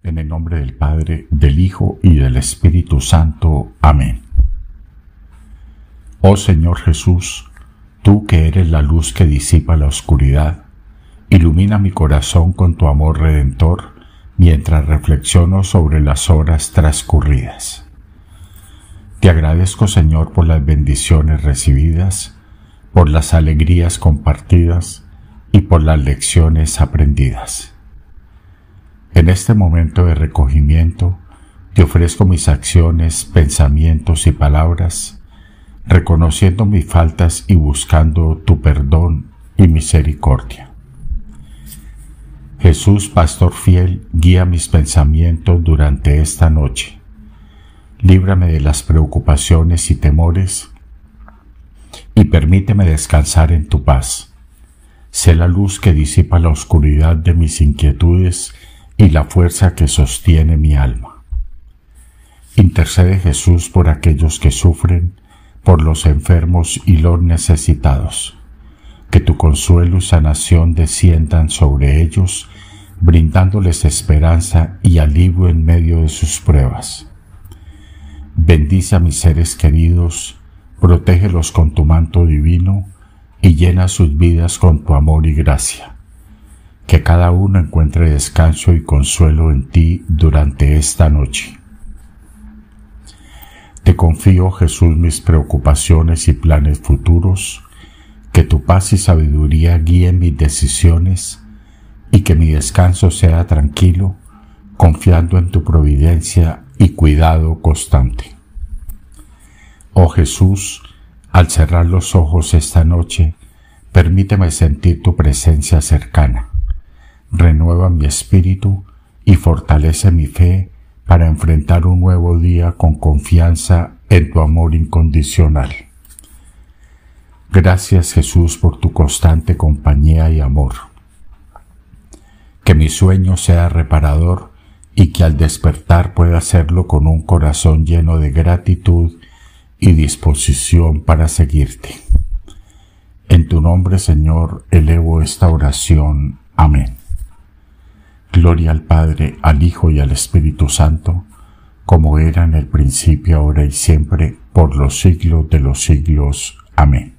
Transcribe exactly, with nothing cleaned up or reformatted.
En el nombre del Padre, del Hijo y del Espíritu Santo. Amén. Oh Señor Jesús, tú que eres la luz que disipa la oscuridad, ilumina mi corazón con tu amor redentor mientras reflexiono sobre las horas transcurridas. Te agradezco, Señor, por las bendiciones recibidas, por las alegrías compartidas y por las lecciones aprendidas. En este momento de recogimiento, te ofrezco mis acciones, pensamientos y palabras, reconociendo mis faltas y buscando tu perdón y misericordia. Jesús, pastor fiel, guía mis pensamientos durante esta noche. Líbrame de las preocupaciones y temores y permíteme descansar en tu paz. Sé la luz que disipa la oscuridad de mis inquietudes y la fuerza que sostiene mi alma. Intercede, Jesús, por aquellos que sufren, por los enfermos y los necesitados. Que tu consuelo y sanación desciendan sobre ellos, brindándoles esperanza y alivio en medio de sus pruebas. Bendice a mis seres queridos, protégelos con tu manto divino y llena sus vidas con tu amor y gracia. Que cada uno encuentre descanso y consuelo en ti durante esta noche. Te confío, Jesús, mis preocupaciones y planes futuros, que tu paz y sabiduría guíen mis decisiones y que mi descanso sea tranquilo, confiando en tu providencia y cuidado constante. Oh Jesús, al cerrar los ojos esta noche, permíteme sentir tu presencia cercana. Renueva mi espíritu y fortalece mi fe para enfrentar un nuevo día con confianza en tu amor incondicional. Gracias, Jesús, por tu constante compañía y amor. Que mi sueño sea reparador y que al despertar pueda hacerlo con un corazón lleno de gratitud y disposición para seguirte. En tu nombre, Señor, elevo esta oración. Amén. Gloria al Padre, al Hijo y al Espíritu Santo, como era en el principio, ahora y siempre, por los siglos de los siglos. Amén.